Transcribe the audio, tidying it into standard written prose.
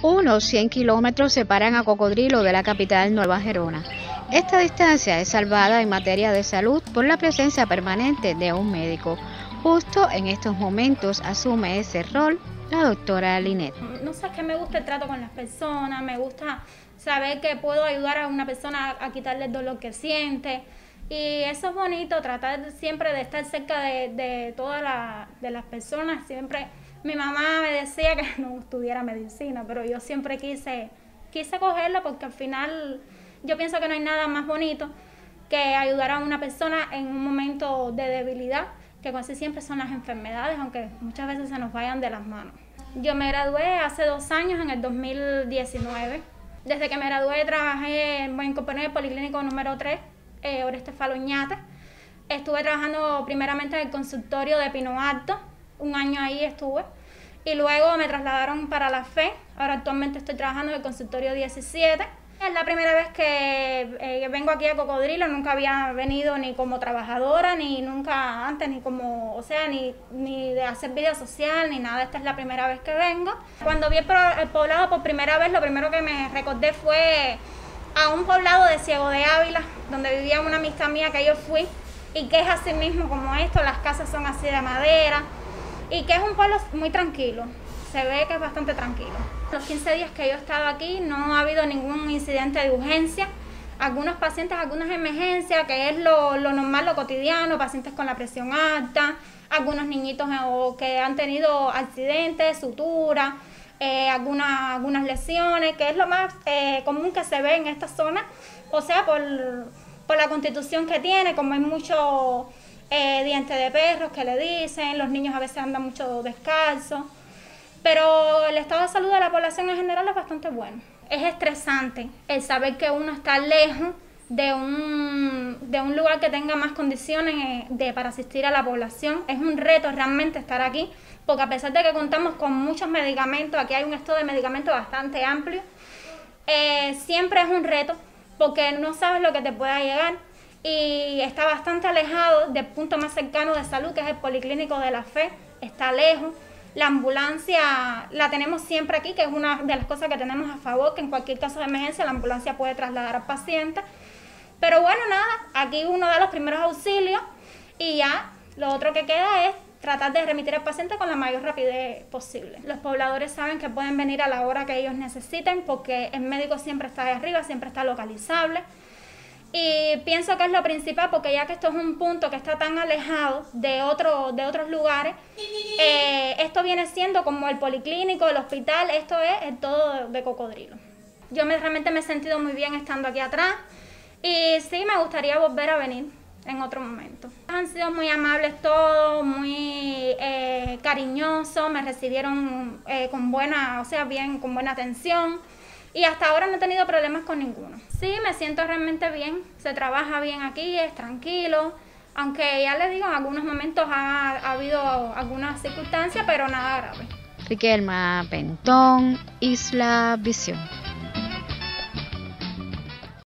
Unos 100 kilómetros separan a Cocodrilo de la capital Nueva Gerona. Esta distancia es salvada en materia de salud por la presencia permanente de un médico. Justo en estos momentos asume ese rol la doctora Linet. No sé, es que me gusta el trato con las personas, me gusta saber que puedo ayudar a una persona a quitarle el dolor que siente. Y eso es bonito, tratar siempre de estar cerca de todas las personas. Siempre mi mamá me decía que no estudiara medicina, pero yo siempre quise cogerla porque al final yo pienso que no hay nada más bonito que ayudar a una persona en un momento de debilidad, que casi siempre son las enfermedades, aunque muchas veces se nos vayan de las manos. Yo me gradué hace 2 años, en el 2019. Desde que me gradué trabajé en compañía de Policlínico número 3, Oreste Faloñate. Estuve trabajando primeramente en el consultorio de Pino Alto, 1 año ahí estuve, y luego me trasladaron para la FE. Ahora actualmente estoy trabajando en el consultorio 17. Es la primera vez que vengo aquí a Cocodrilo. Nunca había venido ni como trabajadora, ni nunca antes, ni como, ni de hacer vida social, ni nada. Esta es la primera vez que vengo. Cuando vi el poblado por primera vez, lo primero que me recordé fue a un poblado de Ciego de Ávila, donde vivía una amistad mía que yo fui, y que es así mismo como esto, las casas son así de madera, y que es un pueblo muy tranquilo, se ve que es bastante tranquilo. Los 15 días que yo he estado aquí no ha habido ningún incidente de urgencia. Algunos pacientes, algunas emergencias, que es lo normal, lo cotidiano, pacientes con la presión alta, algunos niñitos que han tenido accidentes, suturas, algunas lesiones, que es lo más común que se ve en esta zona, o sea, por la constitución que tiene, como hay mucho dientes de perros que le dicen, los niños a veces andan mucho descalzos, pero el estado de salud de la población en general es bastante bueno. Es estresante el saber que uno está lejos de un lugar que tenga más condiciones para asistir a la población. Es un reto realmente estar aquí, porque a pesar de que contamos con muchos medicamentos, aquí hay un stock de medicamentos bastante amplio, siempre es un reto porque no sabes lo que te pueda llegar y está bastante alejado del punto más cercano de salud, que es el Policlínico de la FE, está lejos. La ambulancia la tenemos siempre aquí, que es una de las cosas que tenemos a favor, que en cualquier caso de emergencia la ambulancia puede trasladar al paciente. Pero bueno, nada, aquí uno da los primeros auxilios y ya lo otro que queda es tratar de remitir al paciente con la mayor rapidez posible. Los pobladores saben que pueden venir a la hora que ellos necesiten porque el médico siempre está de arriba, siempre está localizable. Y pienso que es lo principal porque ya que esto es un punto que está tan alejado de otros lugares, esto viene siendo como el policlínico, el hospital, esto es el todo de Cocodrilo. Yo realmente me he sentido muy bien estando aquí atrás y sí me gustaría volver a venir en otro momento. Han sido muy amables todos, muy cariñosos, me recibieron con buena atención. Y hasta ahora no he tenido problemas con ninguno. Sí, me siento realmente bien, se trabaja bien aquí, es tranquilo, aunque ya les digo, en algunos momentos ha habido algunas circunstancias, pero nada grave. Riquelma Pentón, Isla Visión.